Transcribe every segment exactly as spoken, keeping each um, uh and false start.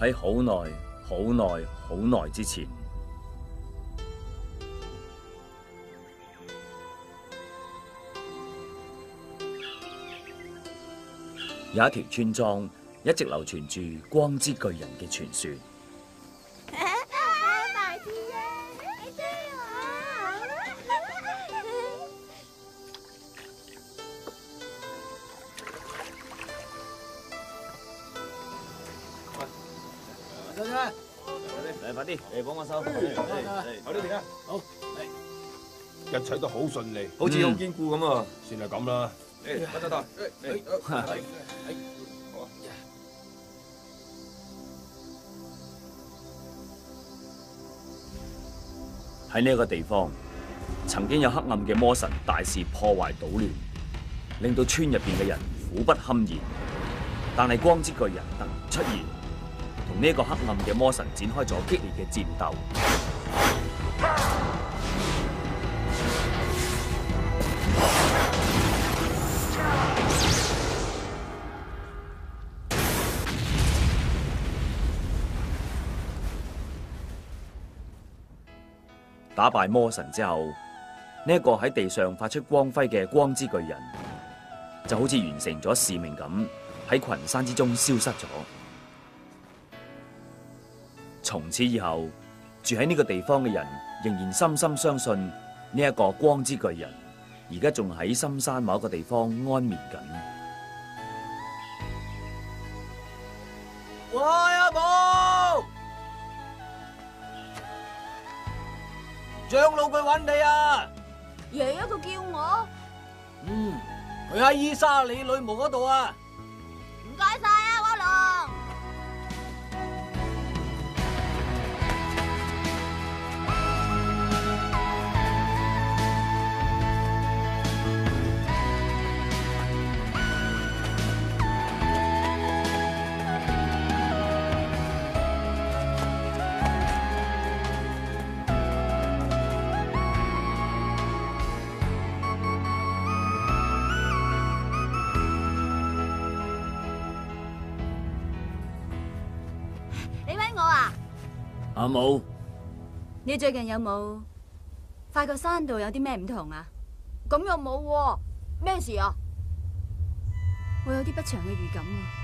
喺好耐、好耐、好耐之前，有一條村莊一直流傳住光之巨人嘅傳說。嚟，快啲嚟幫我手。 好呢邊啊，好，一切都好順利， 好似好堅固咁啊！ 算係咁啦。 誒，得得得， 喺呢一個地方，曾經有黑暗嘅魔神大肆破壞搗亂，令到村入邊嘅人苦不堪言。但係光之巨人突然出現，同呢一個黑暗嘅魔神展開咗激烈嘅戰鬥。打敗魔神之後，呢一個喺地上發出光輝嘅光之巨人，就好似完成咗使命咁，喺群山之中消失咗。從此以後，住喺呢個地方嘅人仍然深深相信呢一個光之巨人，而家仲喺深山某一個地方安眠緊。 喂，阿寶，長老佢揾你啊！ 爺爺佢叫我。 嗯，佢喺伊莎里女巫嗰度啊！ 唔該晒啊，阿龍。 阿冇， 你最近有冇發覺山度有啲咩唔同啊？ 咁又冇喎，咩事啊？ 我有啲不祥嘅預感啊！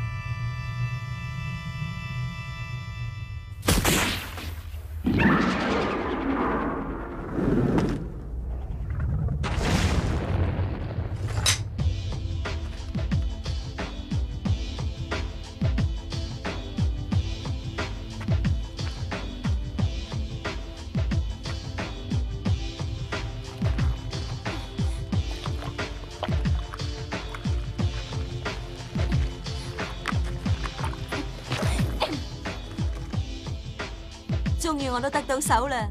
終於我都得到手啦！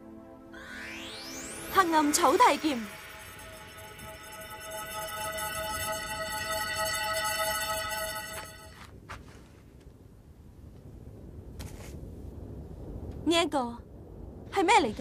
黑暗草剃劍，呢一個係咩嚟㗎？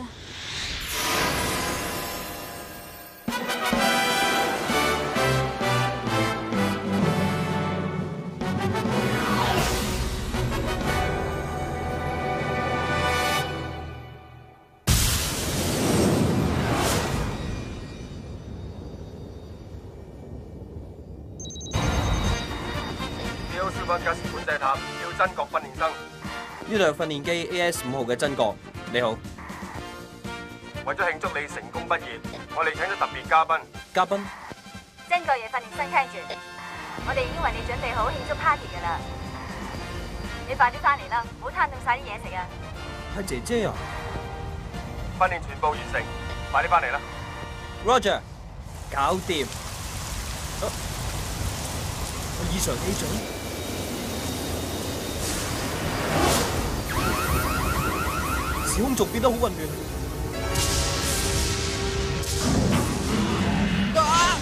格斯管制塔，叫真國訓練生。 呢度係訓練機 A S 五號嘅真國，你好。 為咗慶祝你成功畢業，我哋請咗特別嘉賓。 嘉賓？ 真國嘅訓練生聽住，我哋已經為你準備好慶祝 party 噶啦。你快啲翻嚟啦，唔好攤凍晒啲嘢食啊！ 係姐姐啊！ 訓練全部完成，快啲翻嚟啦。 Roger， 搞掂。啊！異常氣象。時空仲變得好混亂。啊！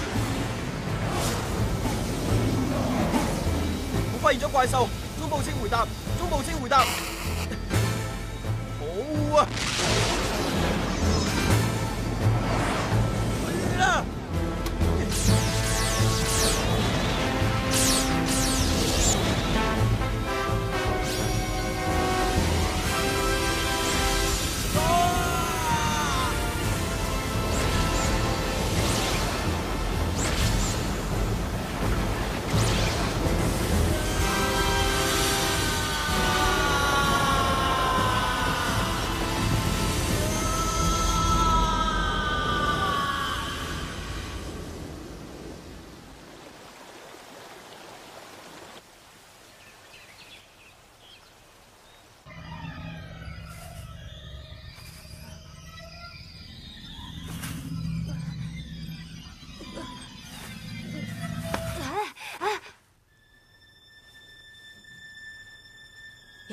我發現咗怪獸，中部請回答，中部請回答。好啊！啊！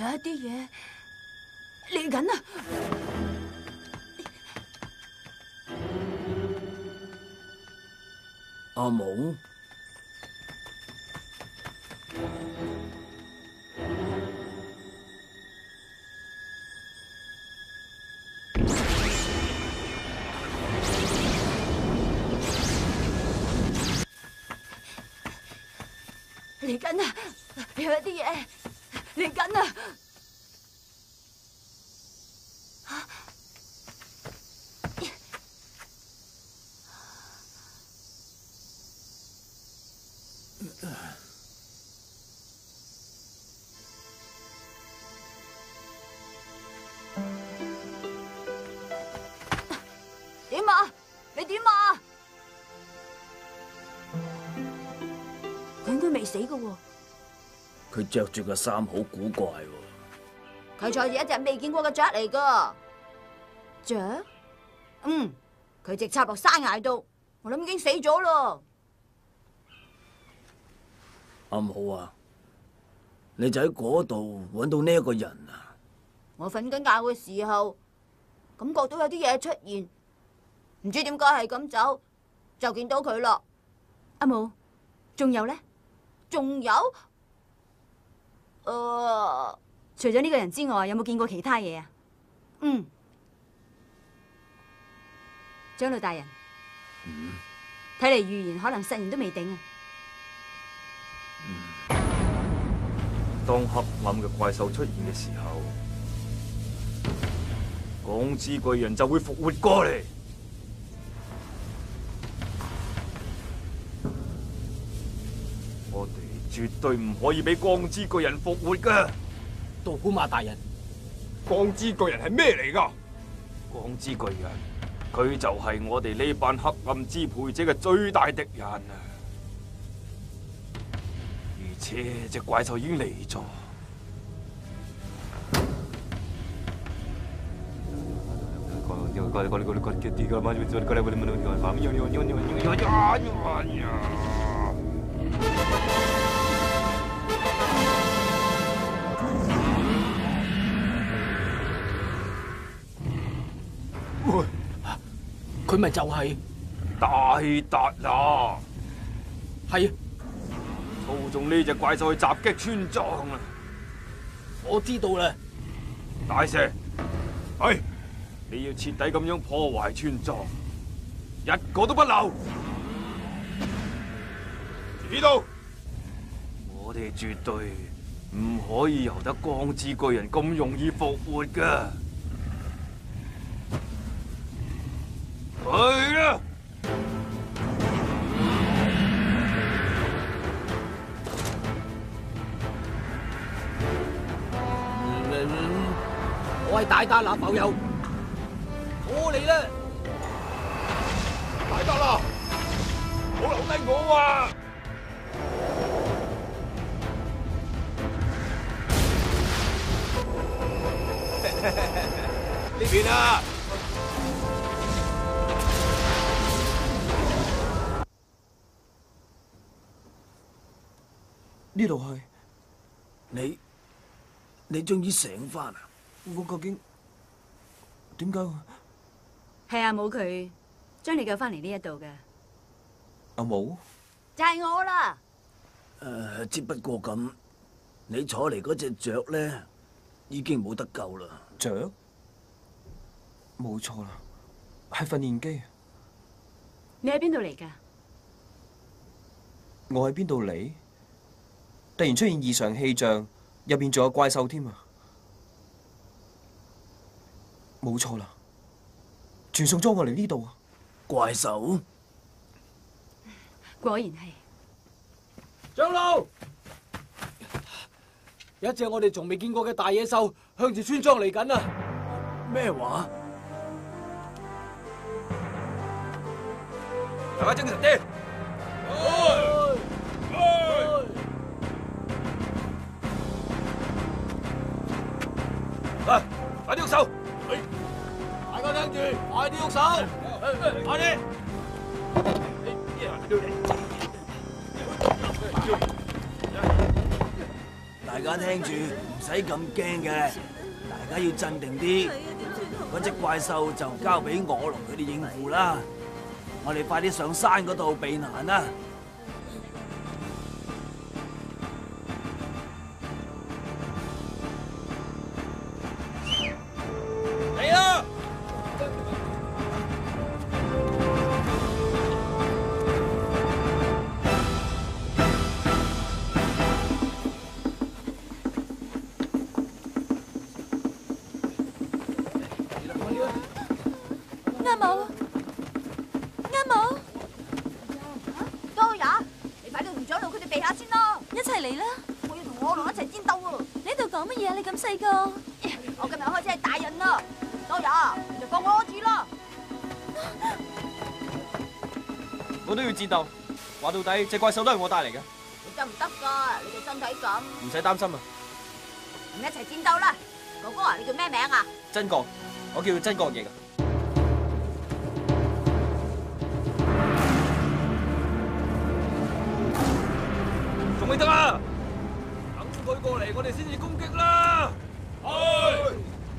有一啲嘢嚟緊啊！ 阿毛， 嚟緊啊！有一啲嘢嚟緊啊！點啊？你點啊？佢應該未死噶喎。 佢着住個衫好古怪喎。 佢坐住一隻未見過嘅雀嚟噶。雀？嗯，佢直插落山崖度，我諗已經死咗咯。 阿母啊，你就喺嗰度揾到呢一個人啊？ 我瞓緊覺嘅時候，感覺到有啲嘢出現，唔知點解係咁走，就見到佢咯。 阿母，仲有咧？ 仲有？誒， 除咗呢個人之外，有冇見過其他嘢啊？ 嗯， 長老大人， 嗯， 睇嚟預言可能實現都未定啊！ 當黑暗嘅怪獸出現嘅時候，光之巨人就會復活過嚟。我哋絕對唔可以俾光之巨人復活㗎。 杜古馬大人， 光之巨人係咩嚟㗎？ 光之巨人，佢就係我哋呢班黑暗支配者嘅最大敵人啊！而且隻怪獸已經嚟咗。 佢咪就係大達拿， 係啊！ 操縱呢隻怪獸去襲擊村莊啊！ 我知道啦。 大蛇， 係你要徹底咁樣破壞村莊，一個都不留。 知道。 我哋絕對唔可以由得光之巨人咁容易復活㗎。去啦！ 我係大達拿浮游，我嚟啦！ 大達拿，唔好留低我啊！呢邊啊！ 呢度係你你終於醒翻啊！ 我究竟點解會？ 係阿母佢將你救翻嚟呢一度嘅。 阿母？ 就係我啦。 誒，只不過咁，你坐嚟嗰隻雀咧，已經冇得救啦。 雀？冇錯啦，係訓練機。 你喺邊度嚟㗎？ 我喺邊度嚟？突然出現異常氣象，入邊仲有怪獸添啊！冇錯啦，傳送咗我嚟呢度啊！ 怪獸？ 果然係。 長老，有一隻我哋從未見過嘅大野獸向住村莊嚟緊啊！ 咩話？ 大家精神啲！嚟，快啲喐手！ 大家聽住，快啲喐手！快啲！ 嗱， 大家聽住，唔使咁驚嘅，大家要鎮定啲。嗰隻怪獸就交俾我同佢哋應付啦。我哋快啲上山嗰度避難啦！ 嚟啦！ 啱冇，啱冇。多也，你快啲同長老佢哋避下先咯。一齊嚟啦！我要同我龍一齊戰鬥喎。你喺度講乜嘢啊？你咁細個。我今日開始係大人啦。多也，你就放我住啦。 我都要戰鬥。話到底，隻怪獸都係我帶嚟嘅。 你得唔得㗎？你個身體咁。 唔使擔心啊！ 唔一齊戰鬥啦！哥哥啊，你叫咩名啊？ 真國，我叫真國翼啊！ 仲未得啊！等佢過嚟，我哋先至攻擊啦！去！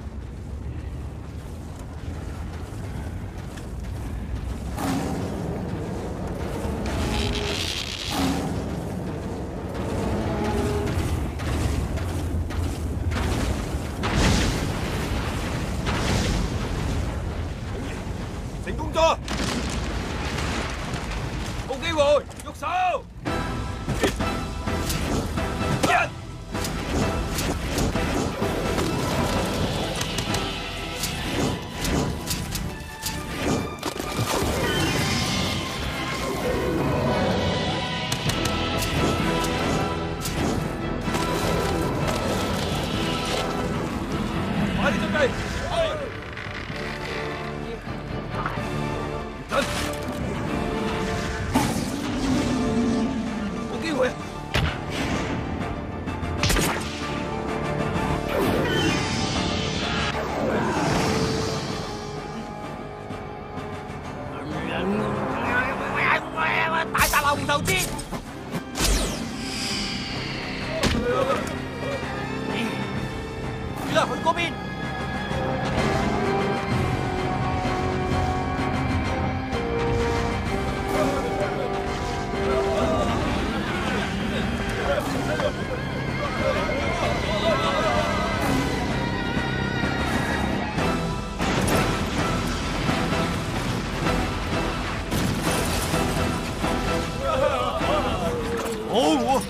成功咗！ 冇機會，喐手！快啲準備！等，冇機會啊！大大流紅頭箭！主人去嗰邊。好。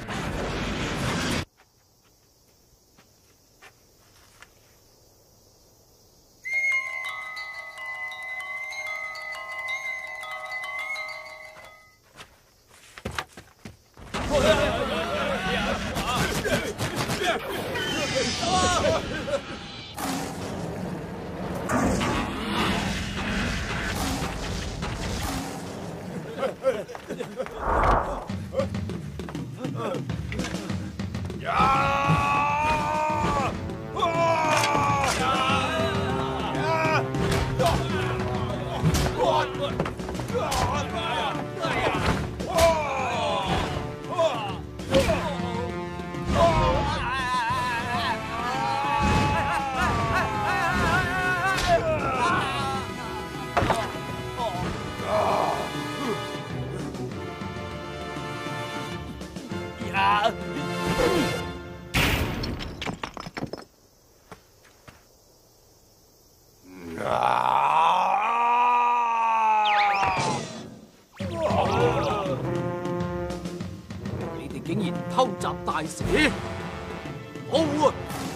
你哋竟然偷襲大蛇，可惡啊！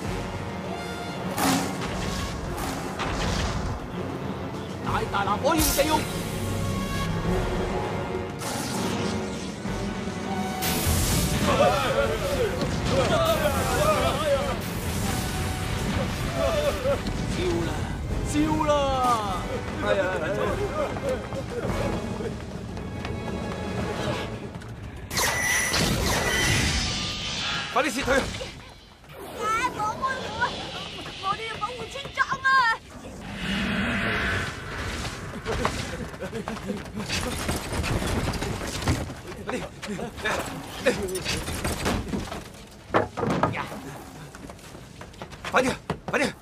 大大拿火焰地獄！燒啦！燒啦！係啊！快啲撤退！ 啊！放開我！我哋要保護村莊啊！ 快啲！ 快啲啊！快啲啊！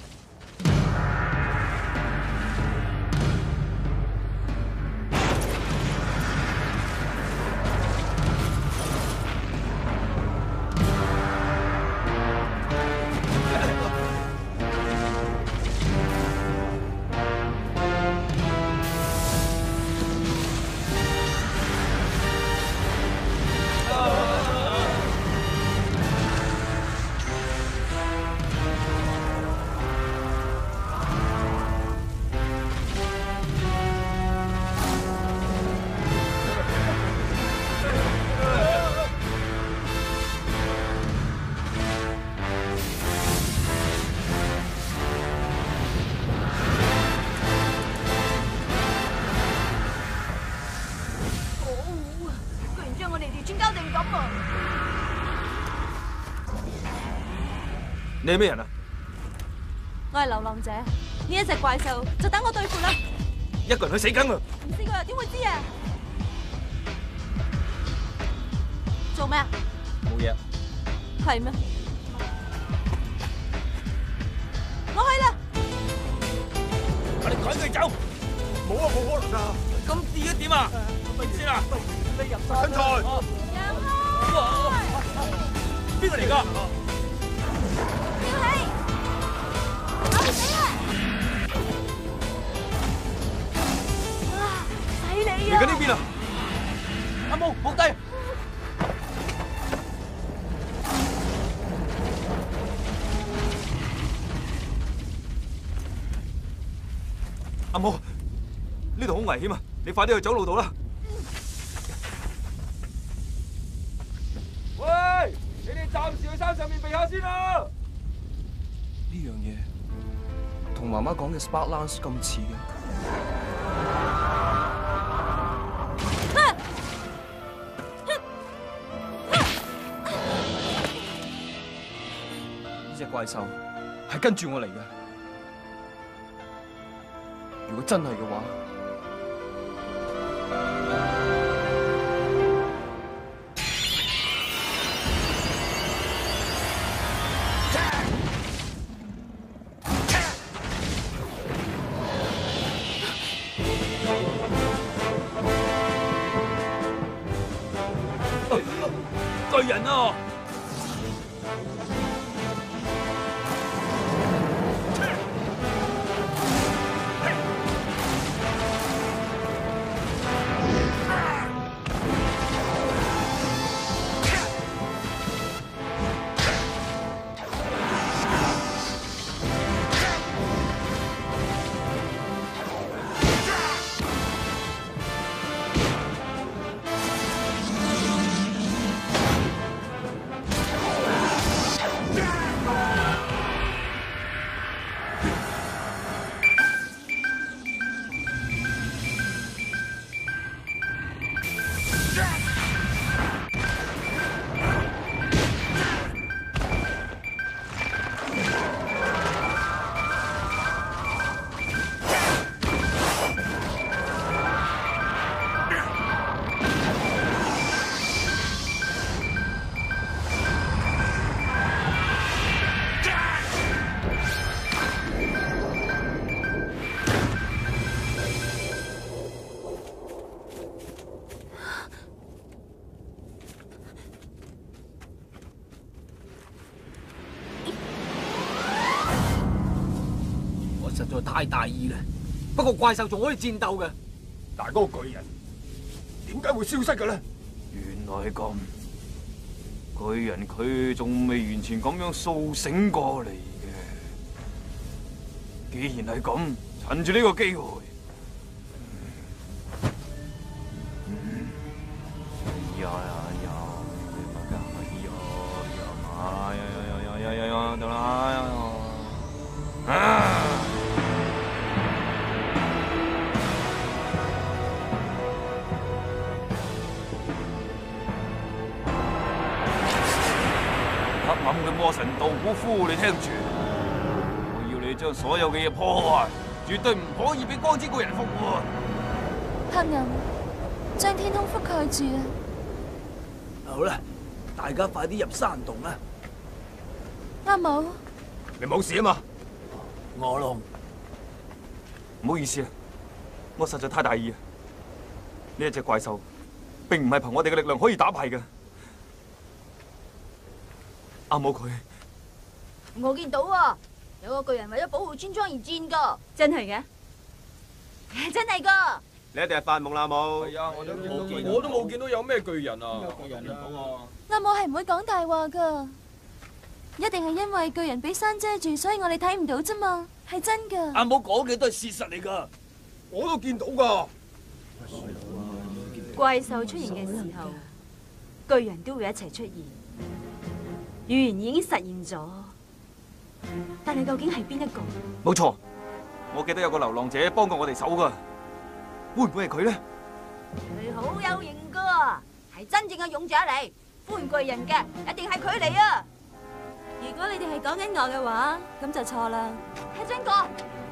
你係咩人啊？ 我係流浪者，呢一隻怪獸就等我對付啦。 一個人去死梗啊！ 唔試過又點會知啊？做咩啊？ 冇嘢。 係咩？我去啦！ 我哋趕佢走。 冇啊，冇可能啊！ 咁至於點啊？咪先啊！ 你入山。身材。 邊個嚟㗎？ 嚟緊呢邊啊！ 阿毛，伏低！ 阿毛，呢度好危險啊！你快啲去走路度啦！ 喂，你哋暫時去山上面避下先啦！ 呢樣嘢同媽媽講嘅 Spark Lance 咁似嘅。呢隻怪獸係跟住我嚟嘅。如果真係嘅話， 巨人啊！實在太大意啦！不過怪獸仲可以戰鬥嘅， 但係嗰個巨人點解會消失嘅咧？ 原來係咁，巨人佢仲未完全咁樣甦醒過嚟嘅。既然係咁，趁住呢個機會，嗯，呀呀呀，呀呀呀呀呀呀，得啦呀！啊！黑暗嘅魔神道古夫，你聽住，我要你將所有嘅嘢破壞，絕對唔可以俾光之巨人復活。 黑暗將天空覆蓋住啊！ 好啦，大家快啲入山洞啦！ 阿母， 你冇事啊嘛？ 我龍， 唔好意思啊，我實在太大意啊！呢一隻怪獸並唔係憑我哋嘅力量可以打敗嘅。阿母佢， 我見到啊，有個巨人為咗保護村莊而戰噶， 真係嘅？ 真係噶。 你一定係發夢啦，阿母。 係啊，我都冇見，我都冇見到有咩巨人啊！ 有巨人啊！ 阿母係唔會講大話噶，一定係因為巨人俾山遮住，所以我哋睇唔到啫嘛，係真噶。 阿母講嘅都係事實嚟㗎。 我都見到㗎。 怪獸出現嘅時候，巨人都會一齊出現。預言已經實現咗，但係究竟係邊一個？ 冇錯，我記得有個流浪者幫過我哋手㗎，會唔會係佢咧？ 佢好有型噶，係真正嘅勇者嚟，歡巨人嘅，一定係佢嚟啊！如果你哋係講緊我嘅話，咁就錯啦。係真個，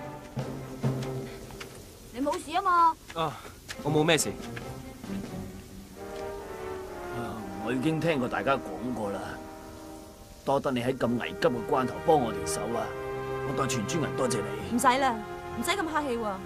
你冇事啊嘛？ 啊，我冇咩事。 我已經聽過大家講過啦，多得你喺咁危急嘅關頭幫我哋手啊！我代全村人多謝你。 唔使啦，唔使咁客氣喎。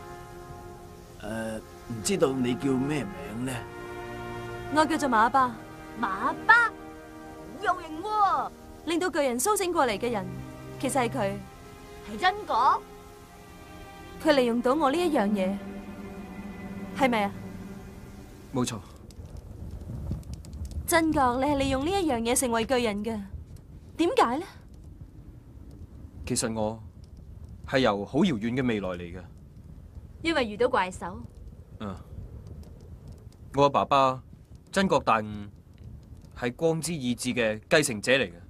誒，唔知道你叫咩名咧？ 我叫做馬巴。馬巴，好有型喎！令到巨人蘇醒過嚟嘅人，其實係佢。係真講？佢利用到我呢一樣嘢，係咪啊？ 冇錯。 真覺你係利用呢一樣嘢成為巨人嘅，點解咧？ 其實我係由好遙遠嘅未來嚟嘅。 因為遇到怪獸。 嗯，我嘅爸爸真覺大悟係光之意志嘅繼承者嚟嘅。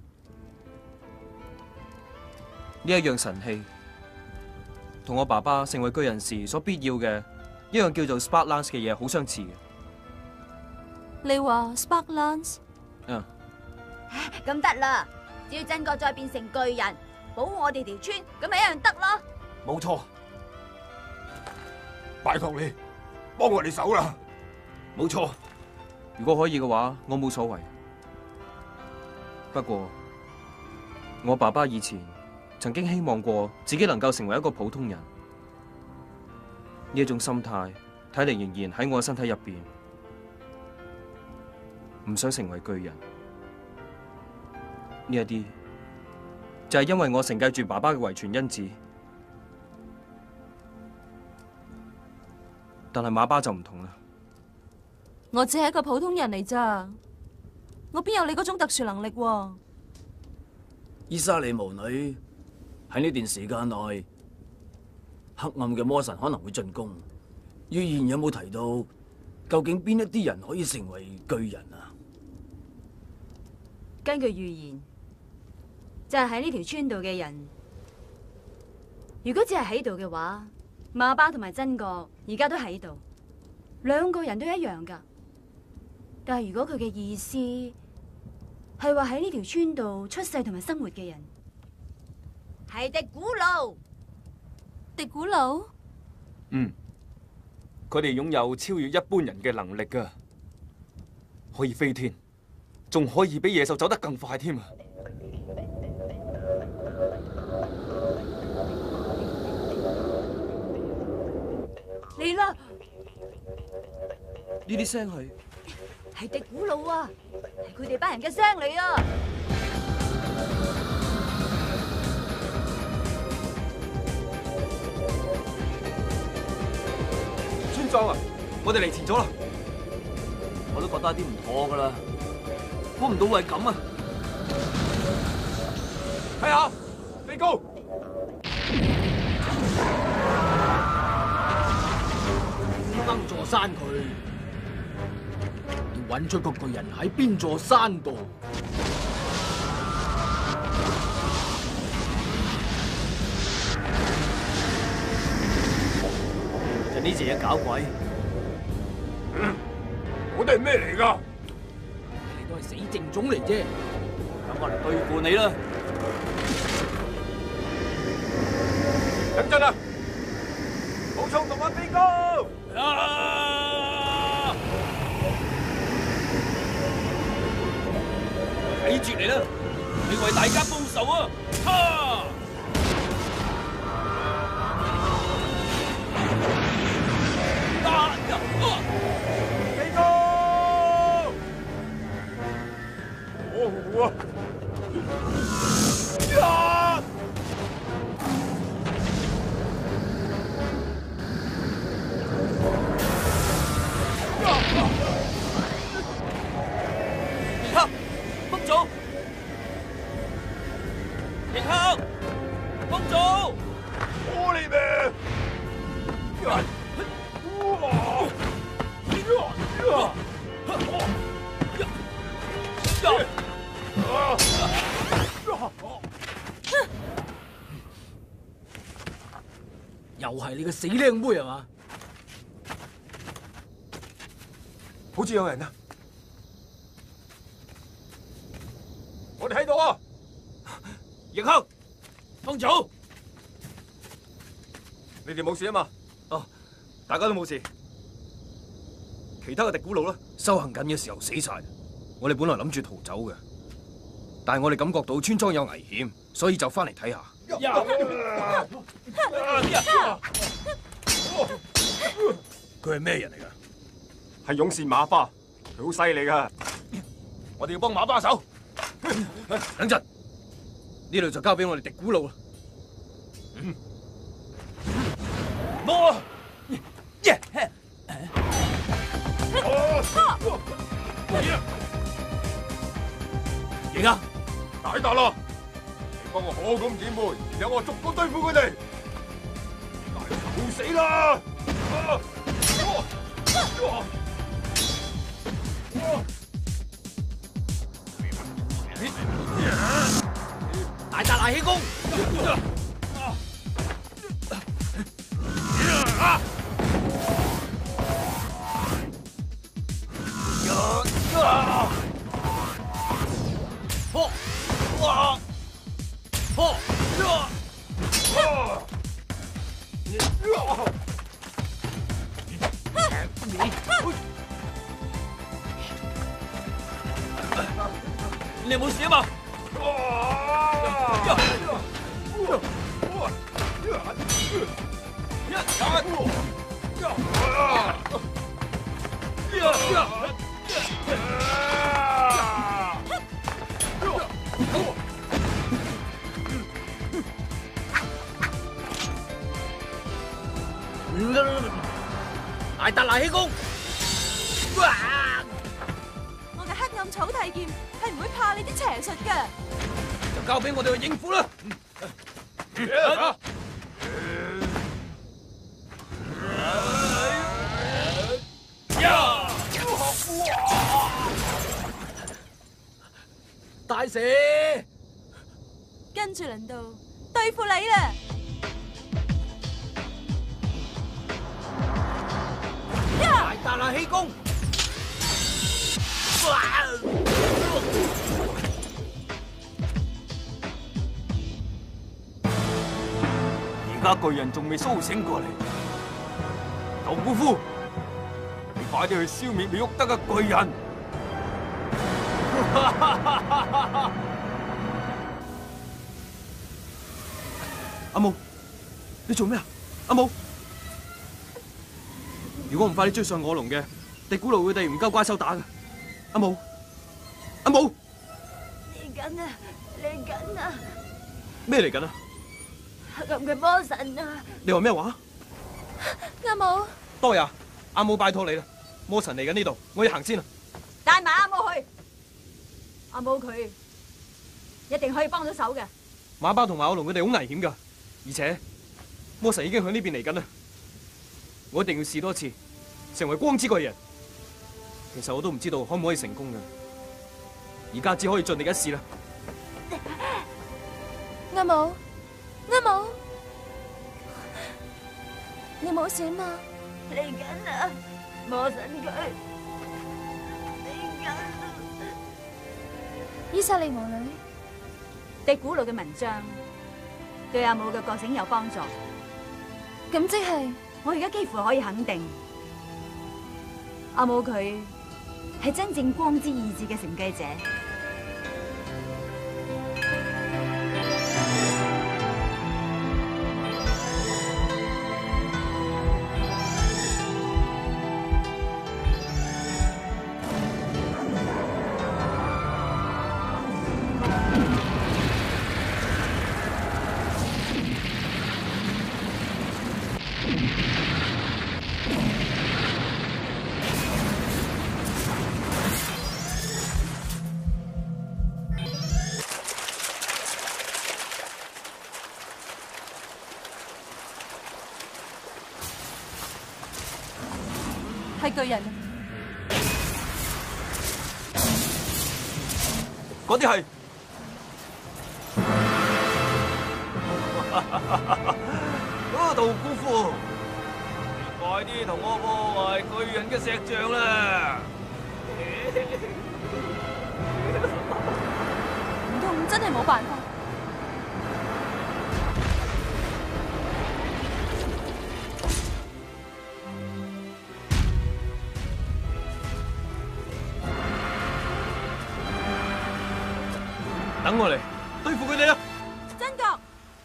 呢一樣神器同我爸爸成為巨人時所必要嘅一樣叫做 Spark Lance 嘅嘢好相似嘅。 你話 Spark Lance？ 嗯。 咁得啦，只要真覺再變成巨人，保護我哋條村，咁咪一樣得咯。 冇錯，拜託你幫我哋手啦。 冇錯， 如果可以嘅話，我冇所謂。不過我爸爸以前曾經希望過自己能夠成為一個普通人，呢一種心態睇嚟仍然喺我身體入邊。唔想成為巨人，呢一啲就係因為我承繼住爸爸嘅遺傳因子，但係馬巴就唔同啦。 我只係一個普通人嚟咋，我邊有你嗰種特殊能力喎？ 伊莎莉巫女喺呢段時間內，黑暗嘅魔神可能會進攻。預言有冇提到究竟邊一啲人可以成為巨人啊？ 根據預言，就係喺呢條村度嘅人。如果只係喺度嘅話，馬巴同埋真覺而家都喺度，兩個人都一樣噶。但係如果佢嘅意思係話喺呢條村度出世同埋生活嘅人， 係迪古魯。迪古魯？ 嗯，佢哋擁有超越一般人嘅能力噶，可以飛天。仲可以比野獸走得更快添啊！ 嚟啦！ 呢啲聲係係迪古魯啊，係佢哋班人嘅聲嚟啊！ 村莊啊，我哋嚟遲咗啦！ 我都覺得有啲唔妥噶啦。估唔到會係咁啊！ 睇下，飛高！ 登座山佢，要揾出個巨人喺邊座山度。 就呢隻嘢搞鬼。 嗯，我哋係咩嚟㗎？ 都係死剩種嚟啫， 等我嚟對付你啦！ 等陣啊！冇衝動啊，飛高！ 啊！睇住你啦！ 你為大家報仇啊！哈！啊呀！ 飛哥！哦啊！呀！ 風祖，迎客，風祖， 我嚟咩？ 又係你個死靚妹係嘛？ 好似有人啊！我哋喺度啊！ 迎客，風祖， 你哋冇事啊嘛？ 哦，大家都冇事。其他嘅敵古佬咧， 修行緊嘅時候死晒。我哋本來諗住逃走嘅，但係我哋感覺到村莊有危險，所以就翻嚟睇下。佢係咩人嚟㗎？ 係勇士馬巴，佢好犀利噶。 我哋要幫馬巴手。 等陣，呢度就交俾我哋敵古佬啦。 摸！耶！ 迎客， 大達啦！你幫我好咁姊妹，然後我逐個對付佢哋。大好死啦！ 大達賴氣功， 你有冇事啊嘛？ 大達賴氣功。 我嘅黑暗草剃劍係唔會怕你啲邪術㗎。 就交俾我哋去應付啦。 大蛇， 跟住輪到對付你啦！ 大達賴氣功。 而家巨人仲未蘇醒過嚟，豆腐夫，你快啲去消滅美屋德嘅巨人！ 阿毛，你做咩啊？阿毛，如果唔快啲追上我龍嘅，敵古佬佢哋唔夠怪獸打㗎。阿毛，阿毛， 嚟緊啊！嚟緊啊！ 咩嚟緊啊？ 黑暗嘅魔神啊！ 你話咩話？ 阿毛， 多呀，阿毛拜託你啦，魔神嚟緊呢度，我要行先啦。 帶埋阿毛去，阿毛佢一定可以幫到手嘅。 馬巴同埋我龍佢哋好危險噶，而且魔神已經響呢邊嚟緊啦，我一定要試多次，成為光之巨人。其實我都唔知道可唔可以成功嘅，而家只可以盡力一試啦。 阿毛，阿毛，你冇事嘛？嚟緊啦，魔神佢嚟緊啦！伊莎莉魔女， 敵古老嘅文章對阿母嘅覺醒有幫助。 咁即係我而家幾乎可以肯定，阿母佢係真正光之意志嘅承繼者。 係巨人。 嗰啲係啊，杜姑父，你快啲同我破壞巨人嘅石像啦！ 唔通真係冇辦法？ 等我嚟對付佢哋啦！ 真覺。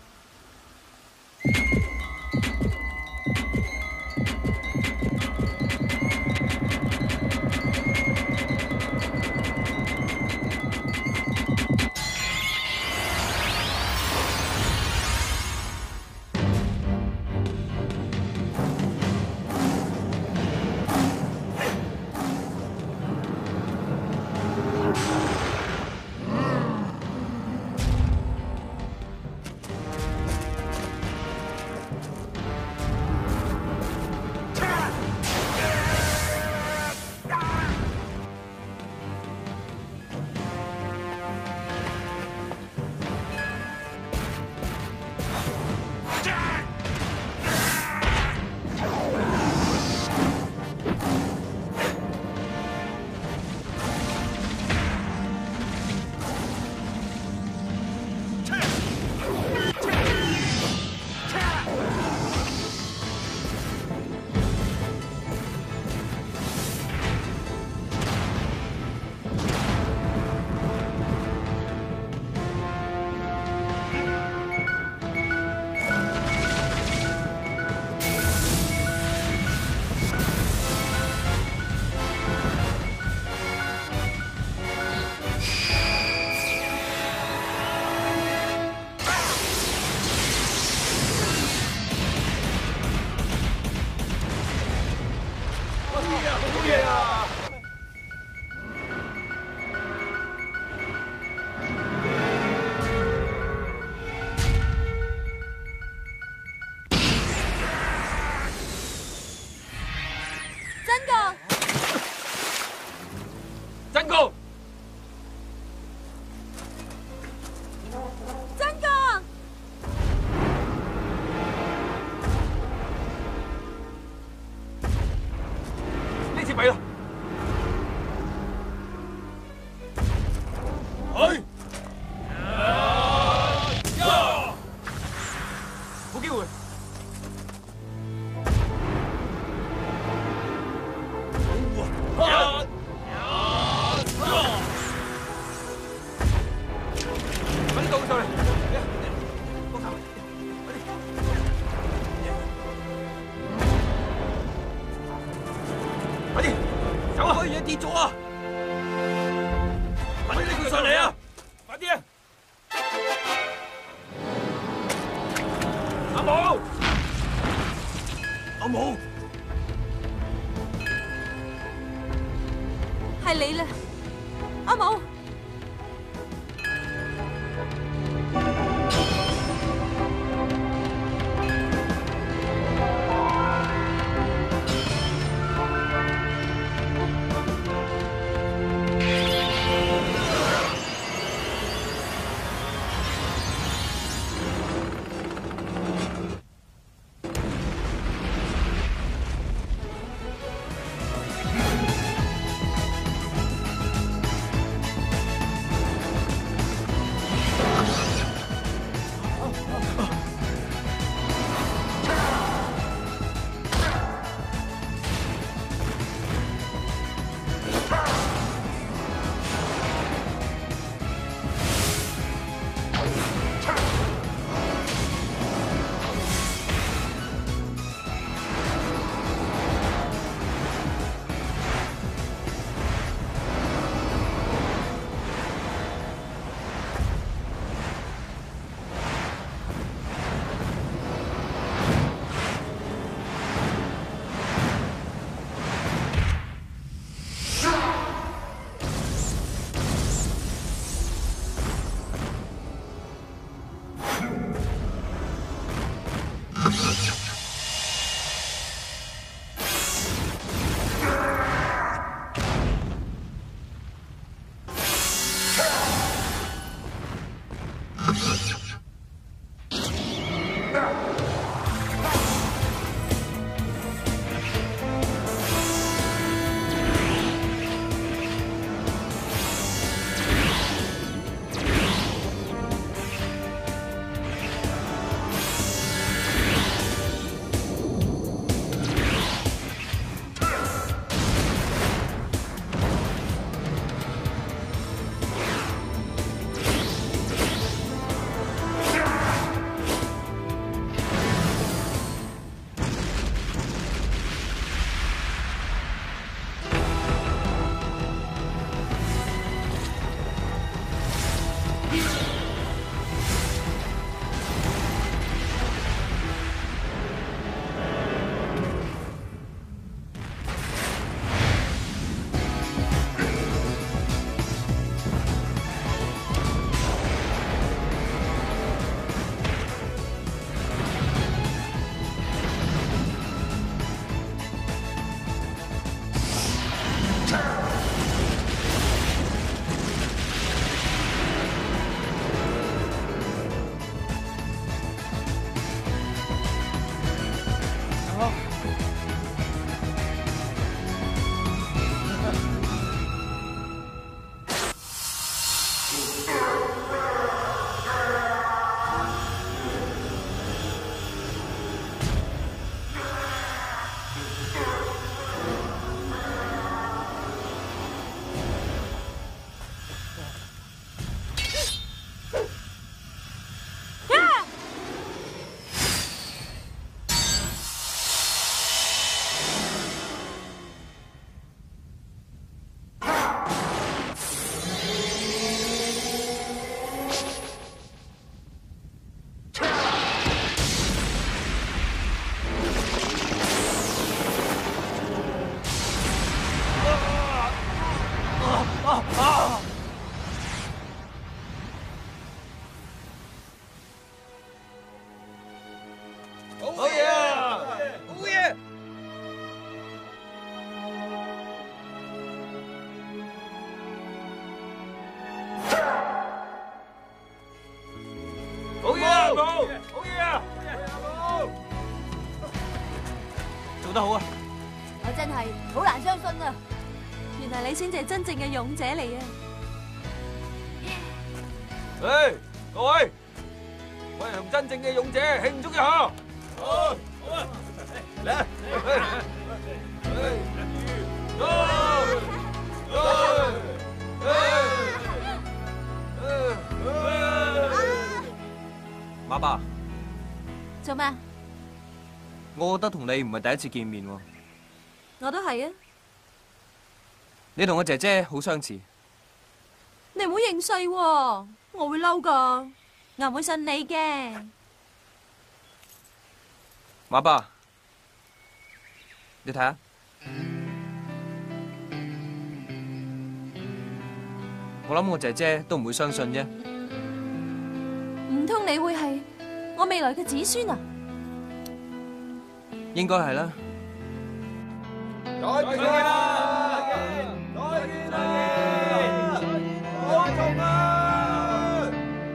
真高！ 真個！ 呢次弊啦！ 去！ 冇機會！ 跌咗啊！快啲拎佢上嚟啊！快啲啊！阿武，阿武， 係你啦，阿武。 得好啊！ 我真係好難相信啊！原來你先至係真正嘅勇者嚟啊！ 誒，各位，我哋同真正嘅勇者慶祝一下。好，好啊，嚟啊！ 馬爸， 做咩？ 我覺得同你唔係第一次見面喎。 我都係啊！ 你同我姐姐好相似。 你唔好認衰喎，我會嬲噶，我唔會信你嘅。 馬爸，你睇下，我諗我姐姐都唔會相信啫。 唔通你會係我未來嘅子孫啊？ 應該係啦。 再見啦！再見啦！保重啊！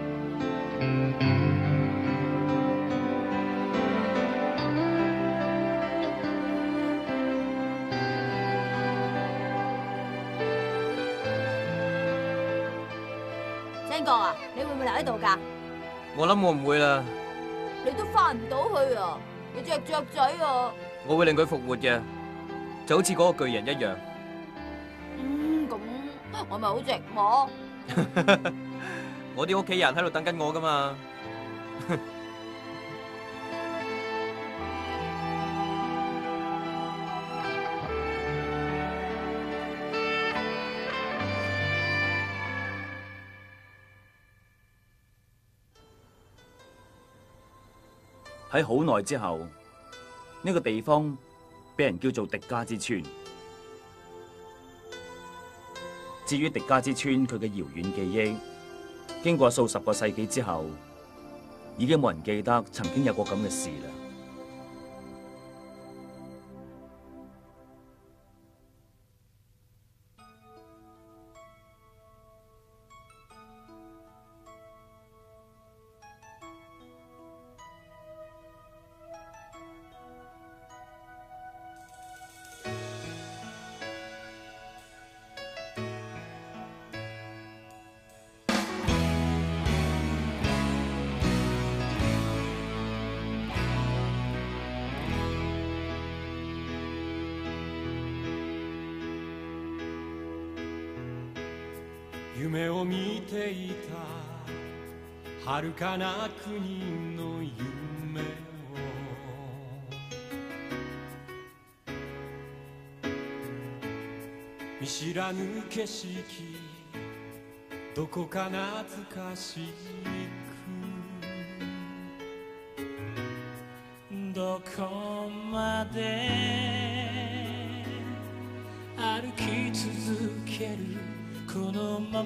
真哥啊，你會唔會留喺度㗎？ 我諗我唔會啦。 你都翻唔到去啊！你隻雀仔啊！ 我會令佢復活嘅，就好似嗰個巨人一樣。 嗯，咁我咪好寂寞。 我啲屋企人喺度等緊我噶嘛。 喺好耐之後，呢個地方俾人叫做迪加之村。至於迪加之村佢嘅遙遠記憶，經過數十個世紀之後，已經冇人記得曾經有過咁嘅事啦。 夢を見ていた遥かな国の夢を見知らぬ景色どこか懐かしくどこまで歩き続けるこのま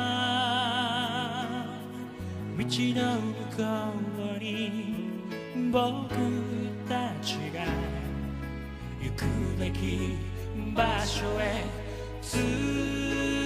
ま道の向こうに僕たちが行くべき場所へ